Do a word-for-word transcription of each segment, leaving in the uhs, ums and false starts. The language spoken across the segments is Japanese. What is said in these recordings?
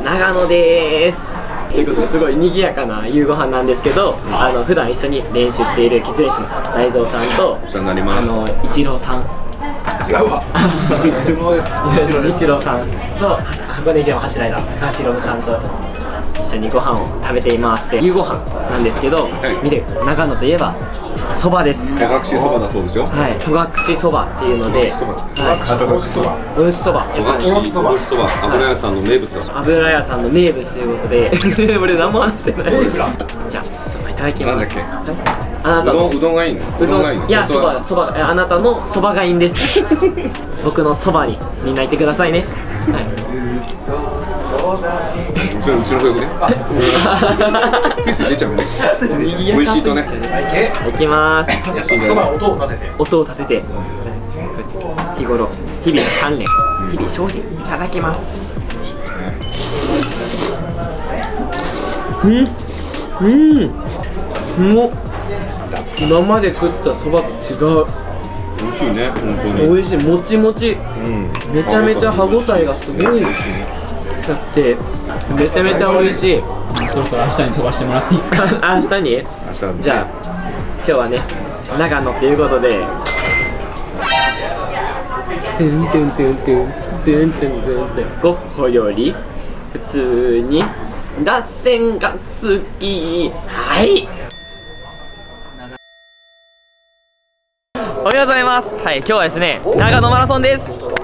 長野です。ということですごい賑やかな夕ご飯なんですけど、あの普段一緒に練習している血練師の大蔵さんと、 お世話になります。 あの一郎さん、 やば一郎です。 一郎さんと箱根駅の柱の高橋宏さんと一緒にご飯を食べています。で夕ご飯なんですけど、はい、見て長野といえばそばです。 戸隠そばだそうですよ。はい、 戸隠そばっていうので、 戸隠そば、 おろしそば、 戸隠おろしそば、油屋さんの名物だそう。油屋さんの名物ということで、俺何も話してない。じゃあそばいただきます。 なんだっけ？ あなたのうどんがいいの？ うどんがいいの？いや、そばそば、あなたのそばがいいんです。僕のそばにみんな行ってくださいね。はい。 うちの子よくね。ついつい出ちゃうね。美味しいとね。 いきます。 そば音を立てて。 音を立てて。日頃日々鍛錬、日々精進いただきます。うんうん。もう今まで食ったそばと違う。 美味しいね、本当に。 美味しい、もちもち。めちゃめちゃ歯ごたえがすごい。だってめちゃめちゃ美味しい。 そろそろ明日に飛ばしてもらっていいですか？ 明日に？じゃあ今日はね長野っていうことで、トゥントゥントゥントゥントゥントゥントゥントゥン、ゴッホより普通に脱線が好き。はい。おはようございます。はい、今日はですね長野マラソンです。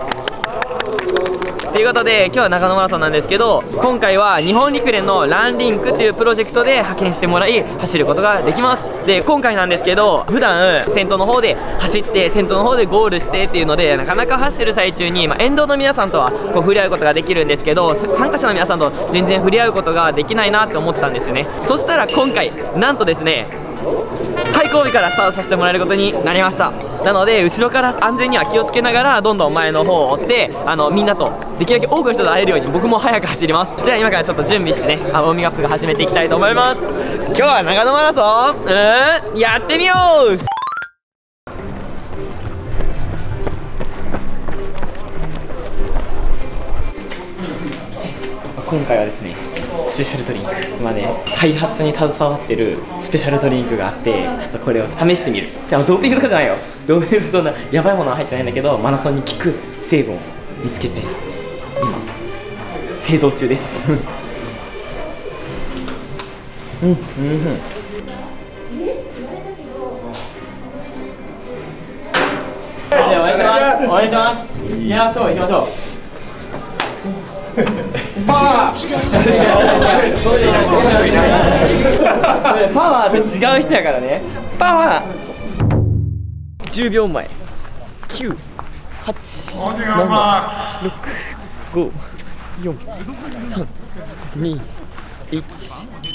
ということで今日は長野マラソンなんですけど、今回は日本陸連のランリンクというプロジェクトで派遣してもらい走ることができます。で今回なんですけど、普段先頭の方で走って先頭の方でゴールしてっていうので、なかなか走ってる最中に、まあ、沿道の皆さんとはこう触れ合うことができるんですけど、参加者の皆さんと全然触れ合うことができないなって思ってたんですよね。そしたら今回なんとですね最後尾からスタートさせてもらえることになりました。なので後ろから安全には気をつけながらどんどん前の方を追って、あのみんなとできるだけ多くの人と会えるように僕も早く走ります。じゃあ今からちょっと準備してね、ウォーミングアップが始めていきたいと思います。今日は長野マラソン、うーんやってみよう。今回はですねスペシャルドリンク、今ね開発に携わってるスペシャルドリンクがあって、ちょっとこれを試してみる。でもドーピングとかじゃないよ、ドーピングそんなやばいものは入ってないんだけど、マラソンに効く成分を見つけて今製造中です。うんうんうん。じゃあお願いします。お願いします。行きましょう行きましょう。パワーパワーって違う人やからね。パワーじゅうびょうまえ、きゅう、はち、なな、ろく、ご、よん、さん、に、いち。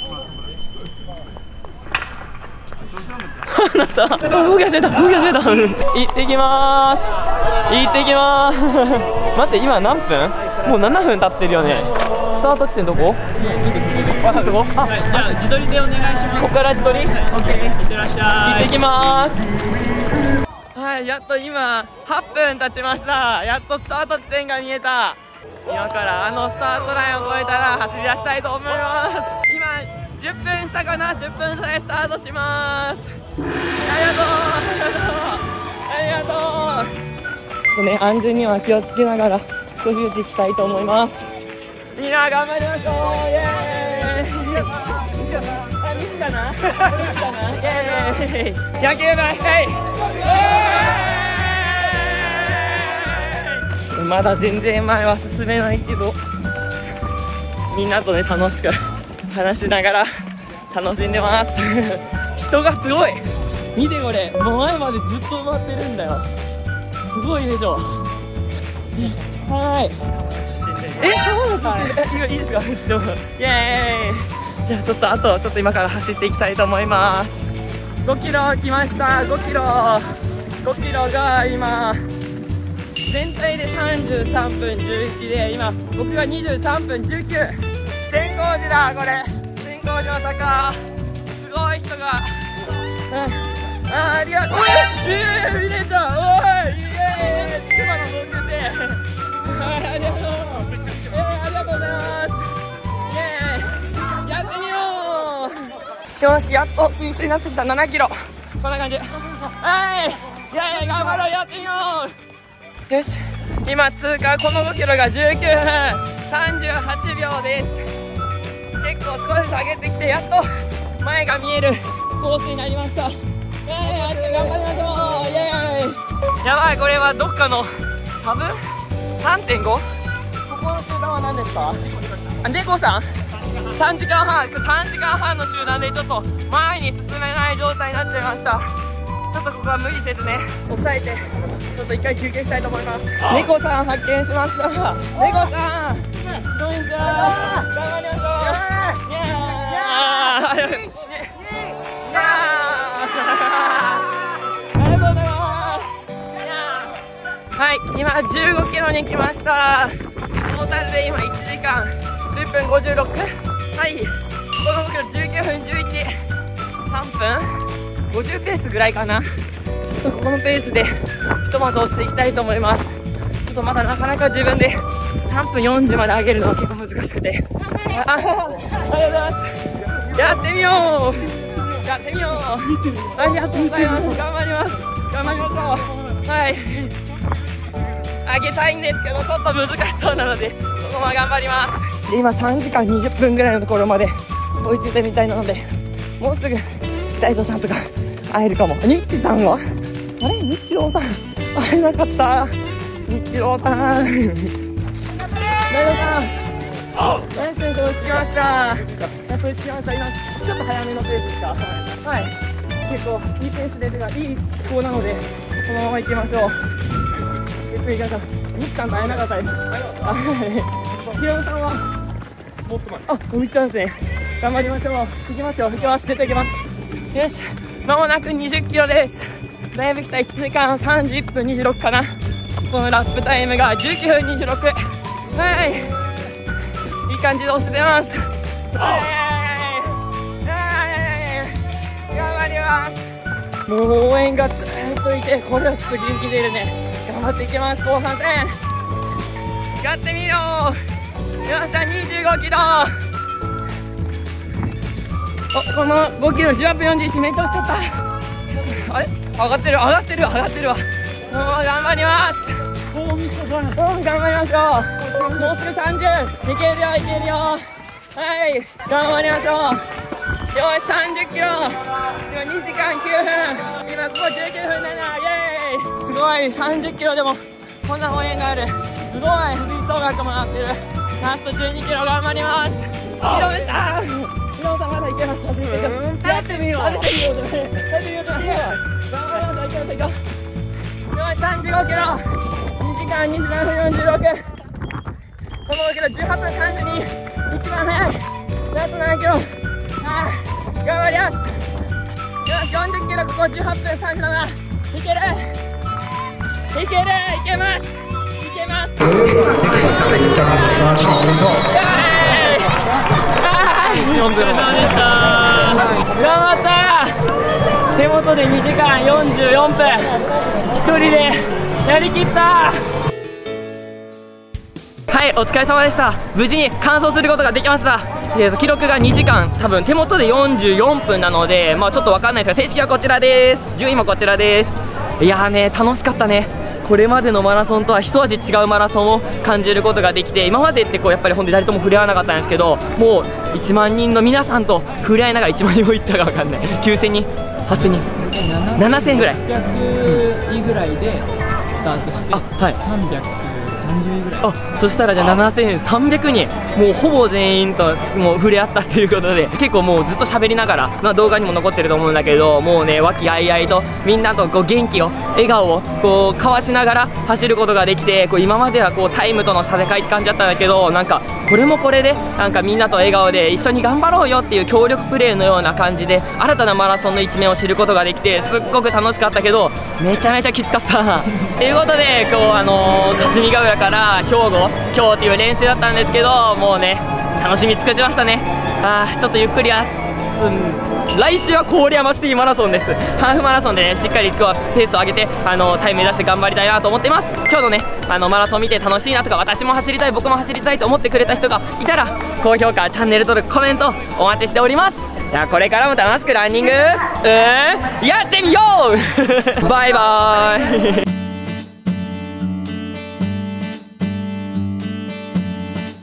あなた動き始めた動き始めた。行ってきまーす行ってきまーす。待って今何分？もうななふん経ってるよね。スタート地点どこ？すぐそこです。あ、そこ？あ、じゃあ自撮りでお願いします。ここから自撮り？オッケー。いってらっしゃい。行ってきまーす。はい、やっと今はっぷん経ちました。やっとスタート地点が見えた。今からあのスタートラインを越えたら走り出したいと思います。今じゅっぷん差かな、じゅっぷん差でスタートします。ありがとうありがとうありがとうね、安全には気をつけながら少しずつ行きたいと思います。みんな頑張りましょう。イエーイ。あ、ミスかなミスかな。イエーイ。野球部、はい。まだ全然前は進めないけど、みんなとね楽しく話しながら楽しんでます。人がすごい。見てこれ、もう前までずっと埋まってるんだよ。すごいでしょ。はい。え、そういいですか。イエーイ。じゃあちょっとあとちょっと今から走っていきたいと思います。ごキロ来ました。ごキロごキロが今全体でさんじゅうさんぷんじゅういちで、今僕がにじゅうさんぷんじゅうきゅう。善光寺だこれ。善光寺の坂、すごい人が。うん、あ、ありがとう。えー、見れた。おい、イエーイ。筑波の同級生。はい、ありがとう。えー、ありがとうございます。 よし、やっと水水になってきた。ななキロこんな感じ。はい、いやいや頑張ろう、やってみよう。よし、今通過、このごキロがじゅうきゅうふんさんじゅうはちびょうです。結構少し下げてきて、やっと前が見えるコースになりました。イエーイ、頑張りましょう。イエーイ。やばい、これはどっかの多分 さんてんご？ ここの集団は何ですか？あ、猫さんさんじかんはん、さんじかんはんの集団でちょっと前に進めない状態になっちゃいました。ちょっとここは無理せずね、抑えてちょっと一回休憩したいと思います。猫さん発見しました。猫さん、こんにちは。頑張りましょう。イエーイ。ありがとうございます。はい、今じゅうごキロに来ました。トータルで今いちじかんじゅっぷんごじゅうろく。はい、このごキロじゅうきゅうふんじゅういち、さんぷんごじゅうペースぐらいかな。ちょっとここのペースでひとまず押していきたいと思います。ちょっとまだなかなか自分でさんぷんよんじゅうまで上げるのは結構難しくて、あ、あ、ありがとうございます。やってみよう、やってみよう。ありがとうございます。頑張ります、頑張りましょう。はい、上げたいんですけどちょっと難しそうなのでここは頑張ります。で今さんじかんにじゅっぷんぐらいのところまで追いついてみたいなので、もうすぐ大東さんとか会えるかも。ニッチさんはあれ、ニッチローさん会えなかった。ニッチローさん、大東さん、大東選手追いつきました。やっと追いつきました。今ちょっと早めのペースですか？はい、結構いいペースで、てかいい気候なのでこのまま行きましょう。ゆっくり行きましょう。ニッチさんと会えなかったです。ヒロムさんはもっと前、あ、もう行ったんですね。頑張りましょう。行きますよ、行きます、絶対行きます。よし、まもなくにじゅっキロです。だいぶ来た。いちじかんさんじゅういっぷんにじゅうろくかな。このラップタイムがじゅうきゅうふんにじゅうろく。はい、いい感じで押せてます。はい、頑張ります。もう応援がずっといて、これはちょっと元気出るね。頑張っていきます。後半戦やってみよう。よっしゃ、にじゅうごキロ。お、このごキロじゅうはっぷんよんじゅういち、めっちゃ落ちちゃった。あれ、上がってる上がってる上がってるわ。もう頑張ります。お、ミスさん、頑張りましょう。もうすぐさんじゅう、いけるよいけるよ。はい、頑張りましょう。よし、さんじゅっキロ、今にじかんきゅうふん、今ここじゅうきゅうふんだな。イエーイ、すごい。さんじゅっキロでもこんな応援がある。すごい。吹奏楽もなってる。ラストじゅうにキロ頑張ります。ヒロムさん、ヒロムさんまだいけます。やってみよう、やってみよう、やってみようじゃない。頑張りましょう、いけます、いけます。よし、さんじゅうごキロ、にじかんにじゅうななふんよんじゅうろく。このごキロじゅうはっぷんさんじゅうに、一番速い。ラストななキロ、あー、頑張ります。よし、よんじゅっキロ、ここじゅうはっぷんさんじゅうなな。いけるいける、いけます、いけます。世界のために頑張りましょう。お疲れ様でした。頑張った。手元でにじかんよんじゅうよんぷん、一人でやりきった。はい、お疲れ様でした。無事に完走することができました。えー、記録がにじかん、多分手元でよんじゅうよんぷんなので、まあちょっと分かんないですが、正式はこちらです。順位もこちらです。いやーね、楽しかったね。これまでのマラソンとは一味違うマラソンを感じることができて、今までってこうやっぱり本当に誰とも触れ合わなかったんですけど、もういちまんにんの皆さんと触れ合いながら、いちまんにんもいったか分かんない、きゅうせんにん、はっせんにん、ななせんぐらい、はっぴゃくいぐらいでスタートして、あ、はい、さんびゃくさんじゅういぐらい、あ、そしたらじゃあななせんさんびゃくにん、もうほぼ全員ともう触れ合ったっていうことで、結構もうずっと喋りながら、まあ、動画にも残ってると思うんだけど、もうね、和気あいあいとみんなとこう元気を、笑顔をこう交わしながら走ることができて、こう今まではこうタイムとの戦いって感じだったんだけど、なんかこれもこれでなんかみんなと笑顔で一緒に頑張ろうよっていう協力プレーのような感じで、新たなマラソンの一面を知ることができて、すっごく楽しかったけどめちゃめちゃきつかったということで、こうあのー、霞ヶ浦から兵庫、今日っていう練習だったんですけど、もうね楽しみ尽くしましたね。あー、ちょっとゆっくり休ん、来週は郡山シティマラソンです。ハーフマラソンでね、しっかり今日はペースを上げて、あのタイム目指して頑張りたいなと思っています。今日のね、あのマラソン見て楽しいなとか、私も走りたい、僕も走りたいと思ってくれた人がいたら、高評価、チャンネル登録、コメントお待ちしております。 じゃあこれからも楽しくランニングうんやってみようバイバーイ